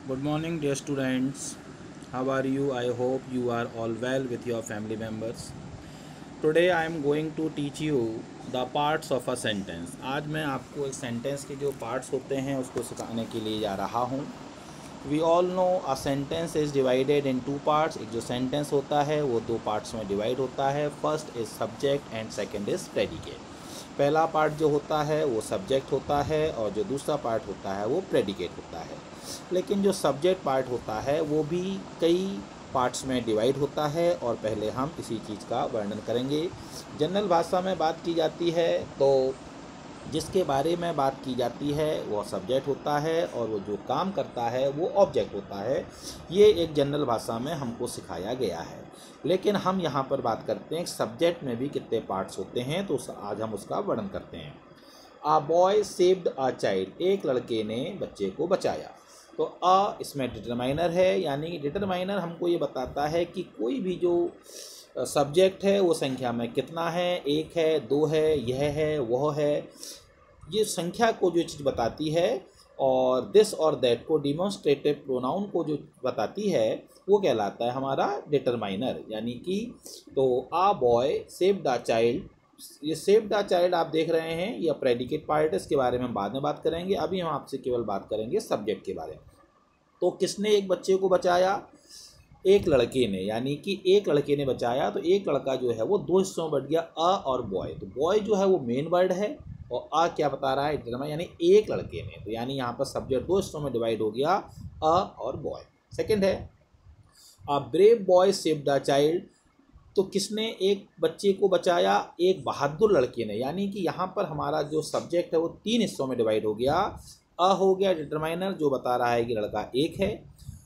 Good morning, dear students. How are you? I hope you are all well with your family members. Today I am going to teach you the parts of a sentence. आज मैं आपको एक sentence के जो parts होते हैं उसको सिखाने के लिए जा रहा हूँ. We all know a sentence is divided in two parts. एक जो सेंटेंस होता है वो दो पार्ट्स में डिवाइड होता है. First is subject and second is predicate. पहला पार्ट जो होता है वो सब्जेक्ट होता है और जो दूसरा पार्ट होता है वो प्रेडिकेट होता है. लेकिन जो सब्जेक्ट पार्ट होता है वो भी कई पार्ट्स में डिवाइड होता है और पहले हम इसी चीज़ का वर्णन करेंगे. जनरल भाषा में बात की जाती है तो जिसके बारे में बात की जाती है वह सब्जेक्ट होता है और वो जो काम करता है वो ऑब्जेक्ट होता है. ये एक जनरल भाषा में हमको सिखाया गया है. लेकिन हम यहाँ पर बात करते हैं सब्जेक्ट में भी कितने पार्ट्स होते हैं, तो आज हम उसका वर्णन करते हैं. A boy saved a child. एक लड़के ने बच्चे को बचाया. तो अ इसमें डिटरमाइनर है, यानी डिटरमाइनर हमको ये बताता है कि कोई भी जो सब्जेक्ट है वो संख्या में कितना है, एक है, दो है, यह है, वह है. ये संख्या को जो चीज़ बताती है और दिस और दैट को डिमॉन्स्ट्रेटिव प्रोनाउन को जो बताती है वो कहलाता है हमारा डिटरमाइनर. यानी कि तो a boy saved the child. ये सेव्ड द चाइल्ड आप देख रहे हैं, यह प्रेडिकेट पार्ट है. इसके बारे में हम बाद में बात करेंगे. अभी हम आपसे केवल बात करेंगे सब्जेक्ट के बारे में. तो किसने एक बच्चे को बचाया? एक लड़के ने. यानी कि एक लड़के ने बचाया तो एक लड़का जो है वो दो हिस्सों में बट गया, अ और बॉय. तो बॉय जो है वो मेन वर्ड है और अ क्या बता रहा है, डिटरमाइन, यानी एक लड़के ने. तो यानी यहाँ पर सब्जेक्ट दो हिस्सों में डिवाइड हो गया, अ और बॉय. सेकंड है a brave boy saved the child. तो किसने एक बच्चे को बचाया? एक बहादुर लड़के ने. यानी कि यहाँ पर हमारा जो सब्जेक्ट है वो तीन हिस्सों में डिवाइड हो गया. अ हो गया डिटरमाइनर जो बता रहा है कि लड़का एक है,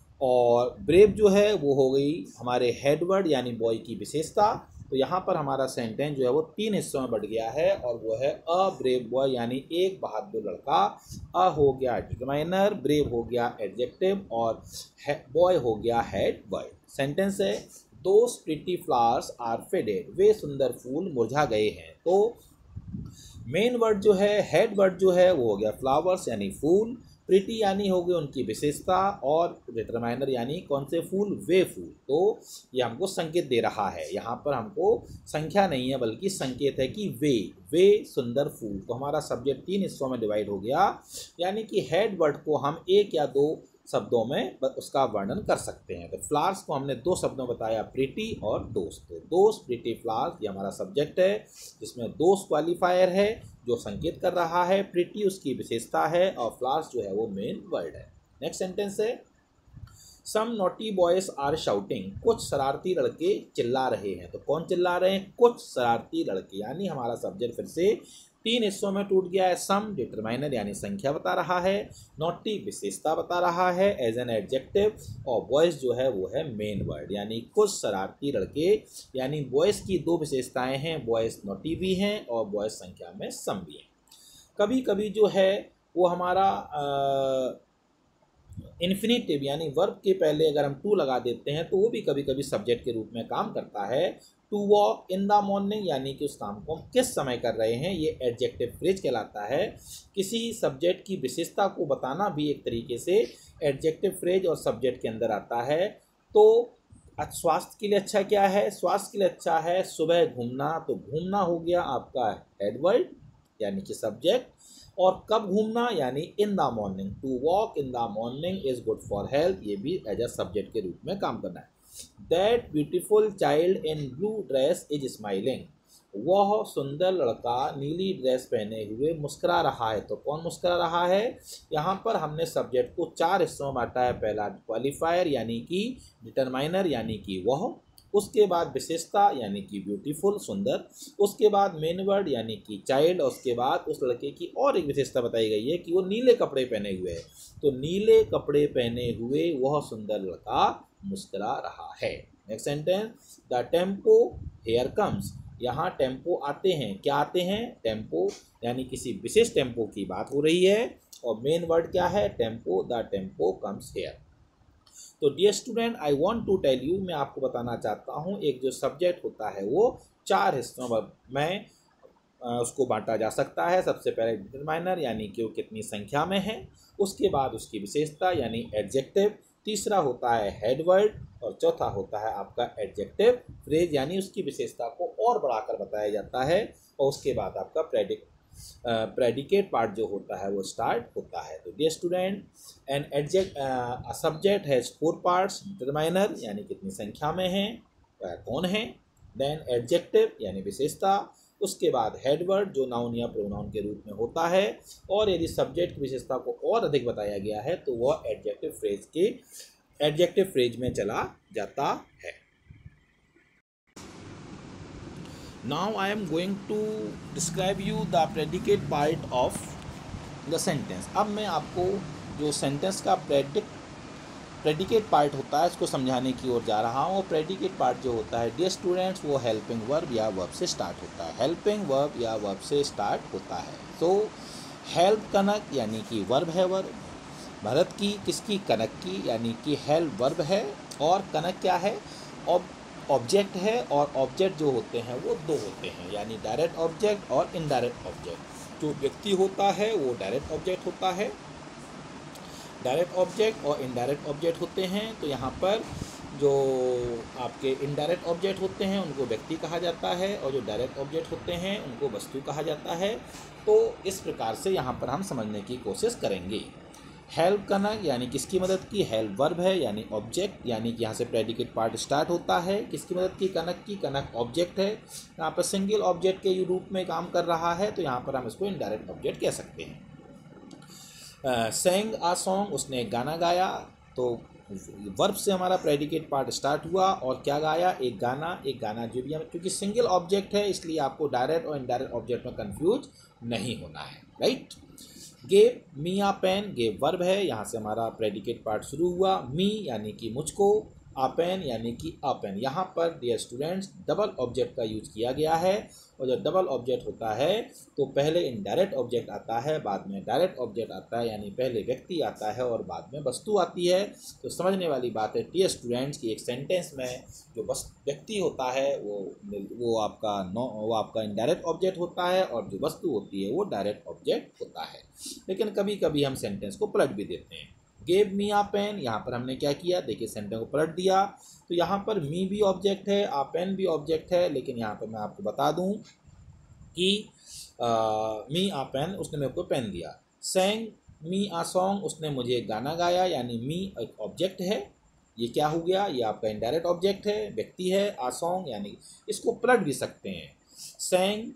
और ब्रेव जो है वो हो गई हमारे हेडवर्ड यानी बॉय की विशेषता. तो यहाँ पर हमारा सेंटेंस जो है वो तीन हिस्सों में बढ़ गया है और वो है अ ब्रेव बॉय यानी एक बहादुर लड़का. अ हो गया डिटरमाइनर, ब्रेव हो गया एडजेक्टिव और बॉय हो गया हेड बॉय. सेंटेंस है those pretty flowers are faded. वे सुंदर फूल मुरझा गए हैं. तो मेन वर्ड जो है, हेड वर्ड जो है वो हो गया फ्लावर्स यानी फूल, प्रिटी यानी हो गई उनकी विशेषता, और डिटरमाइनर यानी कौन से फूल, वे फूल. तो ये हमको संकेत दे रहा है. यहाँ पर हमको संख्या नहीं है बल्कि संकेत है कि वे सुंदर फूल. तो हमारा सब्जेक्ट तीन हिस्सों में डिवाइड हो गया. यानी कि हेड वर्ड को हम एक या दो शब्दों में उसका वर्णन कर सकते हैं. तो फ्लावर्स को हमने दो शब्दों में बताया, प्रिटी और दोस्त. तो दोस्त प्रिटी फ्लावर्स ये हमारा सब्जेक्ट है जिसमें दोस्त क्वालिफायर है जो संकेत कर रहा है, प्रिटी उसकी विशेषता है और फ्लावर्स जो है वो मेन वर्ड है. नेक्स्ट सेंटेंस है some naughty boys are shouting. कुछ शरारती लड़के चिल्ला रहे हैं. तो कौन चिल्ला रहे हैं? कुछ शरारती लड़के. यानी हमारा सब्जेक्ट फिर से तीन हिस्सों में टूट गया है. सम डिटरमाइनर यानी संख्या बता रहा है, नॉटी विशेषता बता रहा है एज एन एडजेक्टिव, और बॉयज जो है वो है मेन वर्ड. यानी कुछ शरारती लड़के, यानी बॉयज की दो विशेषताएं हैं, बॉयज नॉटी भी हैं और बॉयज संख्या में सम भी हैं. कभी कभी जो है वो हमारा इन्फिनेटिव यानी वर्ब के पहले अगर हम टू लगा देते हैं तो वो भी कभी कभी सब्जेक्ट के रूप में काम करता है. To walk in the morning यानी कि उस काम को हम किस समय कर रहे हैं, ये एडजेक्टिव फ्रेज कहलाता है. किसी सब्जेक्ट की विशेषता को बताना भी एक तरीके से एडजेक्टिव फ्रेज और सब्जेक्ट के अंदर आता है. तो स्वास्थ्य के लिए अच्छा क्या है? स्वास्थ्य के लिए अच्छा है सुबह घूमना. तो घूमना हो गया आपका हेडवर्ड यानी कि सब्जेक्ट, और कब घूमना यानी in the morning. To walk in the morning is good for health, ये भी एज अ सब्जेक्ट के रूप में काम करना है. That beautiful child in blue dress is smiling. वह सुंदर लड़का नीली ड्रेस पहने हुए मुस्कुरा रहा है. तो कौन मुस्कुरा रहा है? यहाँ पर हमने सब्जेक्ट को चार हिस्सों में बांटा है. पहला क्वालिफायर यानी कि डिटरमाइनर यानी कि वह, उसके बाद विशेषता यानी कि ब्यूटीफुल सुंदर, उसके बाद मेन वर्ड यानी कि चाइल्ड, और उसके बाद उस लड़के की और एक विशेषता बताई गई है कि वो नीले कपड़े पहने हुए है. तो नीले कपड़े पहने हुए वह सुंदर लड़का मुस्कुरा रहा है. Next sentence the tempo here comes. यहाँ टेम्पो आते हैं. क्या आते हैं? टेम्पो यानी किसी विशेष टेम्पो की बात हो रही है और मेन वर्ड क्या है? Tempo. The tempo comes here. तो dear student I want to tell you, मैं आपको बताना चाहता हूँ एक जो सब्जेक्ट होता है वो चार हिस्सों में उसको बांटा जा सकता है। सबसे पहले डिटरमाइनर यानी कि वो कितनी संख्या में है, उसके बाद उसकी विशेषता यानी एडजेक्टिव, तीसरा होता है हेड वर्ड और चौथा होता है आपका एडजेक्टिव फ्रेज यानी उसकी विशेषता को और बढ़ाकर बताया जाता है। और उसके बाद आपका प्रेडिकेट पार्ट जो होता है वो स्टार्ट होता है। तो dear student, an subject has 4 parts, determiner यानी कितनी संख्या में है, कौन है, देन एडजेक्टिव यानी विशेषता, उसके बाद हेडवर्ड जो नाउन या प्रोनाउन के रूप में होता है, और यदि सब्जेक्ट की विशेषता को और अधिक बताया गया है तो वह एडजेक्टिव फ्रेज में चला जाता है। Now I am going to describe you the predicate part of the sentence. अब मैं आपको जो सेंटेंस का प्रेडिकेट पार्ट होता है इसको समझाने की ओर जा रहा हूँ। प्रेडिकेट पार्ट जो होता है डियर स्टूडेंट्स वो हेल्पिंग वर्ब या वर्ब से स्टार्ट होता है। हेल्पिंग वर्ब या वर्ब से स्टार्ट होता है। तो हेल्प कनक यानी कि वर्ब है, वर्ब भरत की, किसकी, कनक की, यानी कि हेल्प वर्ब है और कनक क्या है, ऑब्जेक्ट है। और ऑब्जेक्ट जो होते हैं वो दो होते हैं यानी डायरेक्ट ऑब्जेक्ट और इनडायरेक्ट ऑब्जेक्ट। जो व्यक्ति होता है वो डायरेक्ट ऑब्जेक्ट होता है, डायरेक्ट ऑब्जेक्ट और इनडायरेक्ट ऑब्जेक्ट होते हैं। तो यहाँ पर जो आपके इनडायरेक्ट ऑब्जेक्ट होते हैं उनको व्यक्ति कहा जाता है और जो डायरेक्ट ऑब्जेक्ट होते हैं उनको वस्तु कहा जाता है। तो इस प्रकार से यहाँ पर हम समझने की कोशिश करेंगे। हेल्प कनक यानी किसकी मदद की, हेल्प वर्ब है यानी ऑब्जेक्ट, यानी कि यहाँ से प्रेडिकेट पार्ट स्टार्ट होता है। किसकी मदद की, कनक की, कनक ऑब्जेक्ट है। यहाँ पर सिंगल ऑब्जेक्ट के रूप में काम कर रहा है तो यहाँ पर हम इसको इनडायरेक्ट ऑब्जेक्ट कह सकते हैं। सेंग आ सॉन्ग उसने गाना गाया, तो वर्ब से हमारा प्रेडिकेट पार्ट स्टार्ट हुआ और क्या गाया, एक गाना जो भी, क्योंकि सिंगल ऑब्जेक्ट है इसलिए आपको डायरेक्ट और इनडायरेक्ट ऑब्जेक्ट में कंफ्यूज नहीं होना है, right. Gave me a pen, gave verb है, यहाँ से हमारा प्रेडिकेट पार्ट शुरू हुआ। मी यानी कि मुझको, आ पेन यानी कि अ पेन। यहाँ पर डियर स्टूडेंट्स डबल ऑब्जेक्ट का यूज किया गया है और जब डबल ऑब्जेक्ट होता है तो पहले इनडायरेक्ट ऑब्जेक्ट आता है, बाद में डायरेक्ट ऑब्जेक्ट आता है, यानी पहले व्यक्ति आता है और बाद में वस्तु आती है। तो समझने वाली बात है डियर स्टूडेंट्स की एक सेंटेंस में जो व्यक्ति होता है वो आपका इनडायरेक्ट ऑब्जेक्ट होता है और जो वस्तु होती है वो डायरेक्ट ऑब्जेक्ट होता है। लेकिन कभी कभी हम सेंटेंस को पलट भी देते हैं। गेव मी आ पेन, यहाँ पर हमने क्या किया, देखिए सेंटेंस को पलट दिया। तो यहाँ पर मी भी ऑब्जेक्ट है, आ पेन भी ऑब्जेक्ट है, लेकिन यहाँ पर मैं आपको बता दूं कि मी आ पेन उसने मेरे को पेन दिया। सेंग मी आ सॉन्ग उसने मुझे गाना गाया, यानी मी एक ऑब्जेक्ट है, ये क्या हो गया, ये आपका इनडायरेक्ट ऑब्जेक्ट है, व्यक्ति है। आ सॉन्ग यानी इसको पलट भी सकते हैं, सेंग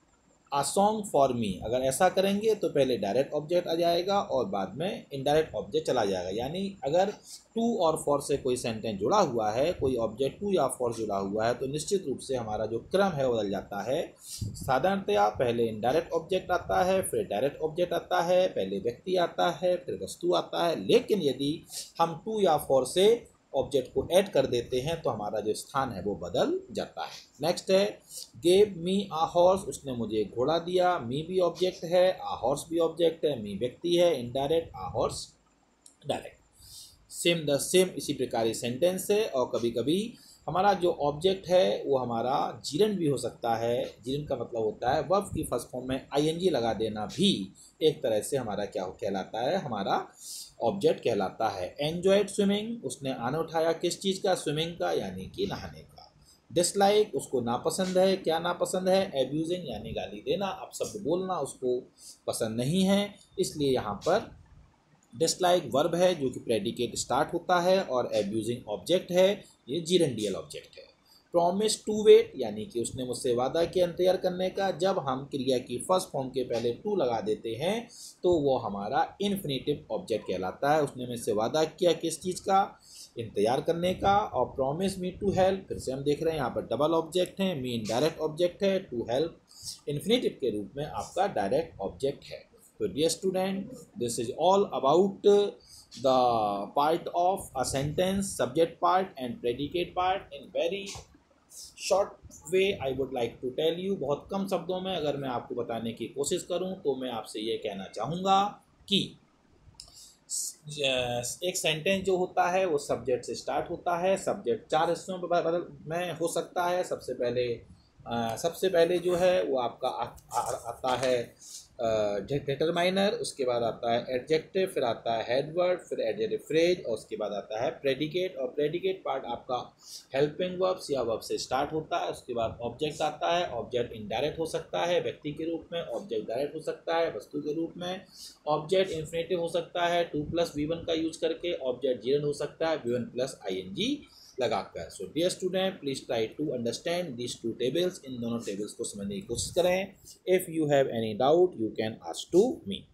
आ सॉन्ग फॉर मी। अगर ऐसा करेंगे तो पहले डायरेक्ट ऑब्जेक्ट आ जाएगा और बाद में इनडायरेक्ट ऑब्जेक्ट चला जाएगा। यानी अगर टू और फॉर से कोई सेंटेंस जुड़ा हुआ है, कोई ऑब्जेक्ट टू या फॉर जुड़ा हुआ है, तो निश्चित रूप से हमारा जो क्रम है बदल जाता है। साधारणतया पहले इनडायरेक्ट ऑब्जेक्ट आता है, फिर डायरेक्ट ऑब्जेक्ट आता है, पहले व्यक्ति आता है, फिर वस्तु आता है। लेकिन यदि हम टू या फॉर से ऑब्जेक्ट को ऐड कर देते हैं तो हमारा जो स्थान है वो बदल जाता है। नेक्स्ट है गेव मी आ हॉर्स, उसने मुझे घोड़ा दिया। मी भी ऑब्जेक्ट है, आ हॉर्स भी ऑब्जेक्ट है, मी व्यक्ति है, indirect, a horse direct. Same the same इसी प्रकार ये सेंटेंस है। और कभी कभी हमारा जो ऑब्जेक्ट है वो हमारा जीरन भी हो सकता है। जीरन का मतलब होता है वर्ब की फर्स्ट फॉर्म में आईएनजी लगा देना भी एक तरह से हमारा क्या कहलाता है, हमारा ऑब्जेक्ट कहलाता है। एंजॉयड स्विमिंग, उसने आनंद उठाया किस चीज़ का, स्विमिंग का, यानी कि नहाने का। डिसलाइक, उसको नापसंद है, क्या नापसंद है, एब्यूजिंग यानी गाली देना, अपशब्द बोलना उसको पसंद नहीं है, इसलिए यहाँ पर डिसलाइक वर्ब है जो कि प्रेडिकेट स्टार्ट होता है और एब्यूजिंग ऑब्जेक्ट है, ये जीरेंडियल ऑब्जेक्ट है। प्रॉमिस टू वेट, यानी कि उसने मुझसे वादा किया इंतजार करने का। जब हम क्रिया की फर्स्ट फॉर्म के पहले टू लगा देते हैं तो वो हमारा इन्फिनेटिव ऑब्जेक्ट कहलाता है। उसने मुझसे वादा किया किस चीज़ का, इंतजार करने का। और प्रॉमिस मी टू हेल्प, फिर से हम देख रहे हैं यहाँ पर डबल ऑब्जेक्ट है, मी इनडायरेक्ट ऑब्जेक्ट है, टू हेल्प इन्फिनेटिव के रूप में आपका डायरेक्ट ऑब्जेक्ट है। So dear student, this is all about the part of a sentence, subject part and predicate part in very short way I would like to tell you। बहुत कम शब्दों में अगर मैं आपको बताने की कोशिश करूं तो मैं आपसे ये कहना चाहूँगा कि एक सेंटेंस जो होता है वो सब्जेक्ट से स्टार्ट होता है। सब्जेक्ट चार हिस्सों में हो सकता है। सबसे पहले सबसे पहले जो है वो आपका आता है डिटरमाइनर, उसके बाद आता है एडजेक्टिव, फिर आता है हेडवर्ड, फिर एडजेक्टिव फ्रेज, और उसके बाद आता है प्रेडिकेट। और प्रेडिकेट पार्ट आपका हेल्पिंग वर्ब्स या वर्ब से स्टार्ट होता है। उसके बाद ऑब्जेक्ट आता है। ऑब्जेक्ट इनडायरेक्ट हो सकता है व्यक्ति के रूप में, ऑब्जेक्ट डायरेक्ट हो सकता है वस्तु के रूप में, ऑब्जेक्ट इन्फिनेटिव हो सकता है 2+V1 का यूज करके, ऑब्जेक्ट जीरन हो सकता है V1+ing लगाकर। So dear student, please try to understand this two tables. इन दोनों टेबल्स को समझने की कोशिश करें। If you have any doubt you can ask to me.